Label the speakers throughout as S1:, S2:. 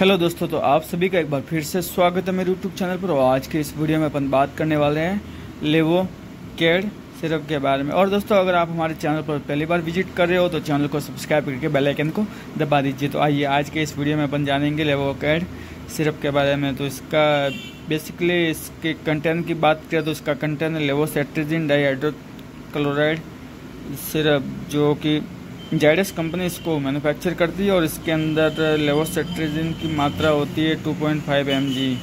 S1: Hello दोस्तों, तो आप सभी का एक बार फिर से स्वागत है मेरे यूट्यूब चैनल पर। और आज के इस वीडियो में अपन बात करने वाले हैं लेवोकैड सिरप के बारे में। और दोस्तों, अगर आप हमारे चैनल पर पहली बार विजिट कर रहे हो तो चैनल को सब्सक्राइब करके बेल आइकन को दबा दीजिए। तो आइए आज के इस वीडियो में अपन जानेंगे लेवोकैड सिरप के बारे में। तो इसका बेसिकली इसके कंटेंट की बात करें तो इसका कंटेंट है लेवोसेट्रिजिन डाइहाइड्रोक्लोराइड सिरप, जो कि जायडस कंपनी इसको मैन्युफैक्चर करती है। और इसके अंदर लेवोसेट्रिजिन की मात्रा होती है 2.5 mg।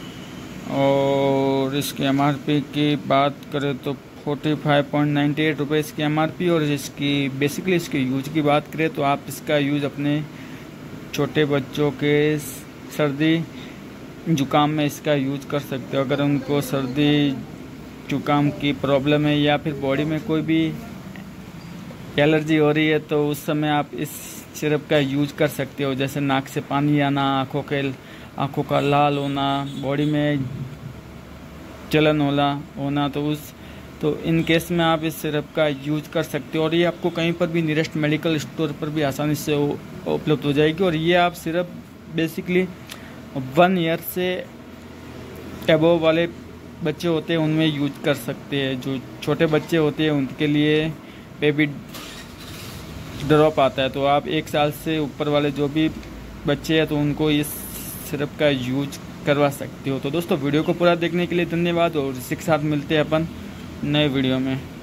S1: और इसकी MRP की बात करें तो 45.98 रुपये इसकी MRP। और इसकी बेसिकली इसके यूज की बात करें तो आप इसका यूज अपने छोटे बच्चों के सर्दी जुकाम में इसका यूज कर सकते हो। अगर उनको सर्दी जुकाम की प्रॉब्लम है या फिर बॉडी में कोई भी एलर्जी हो रही है तो उस समय आप इस सिरप का यूज कर सकते हो। जैसे नाक से पानी आना, आँखों का लाल होना, बॉडी में जलन होना, तो इन केस में आप इस सिरप का यूज कर सकते हो। और ये आपको कहीं पर भी नियरेस्ट मेडिकल स्टोर पर भी आसानी से उपलब्ध हो जाएगी। और ये आप सिरप बेसिकली 1 ईयर से एबोव वाले बच्चे होते हैं उनमें यूज कर सकते हैं। जो छोटे बच्चे होते हैं उनके लिए बेबी ड्रॉप आता है। तो आप 1 साल से ऊपर वाले जो भी बच्चे हैं तो उनको इस सिरप का यूज करवा सकते हो। तो दोस्तों, वीडियो को पूरा देखने के लिए धन्यवाद। और इसी के साथ मिलते हैं अपन नए वीडियो में।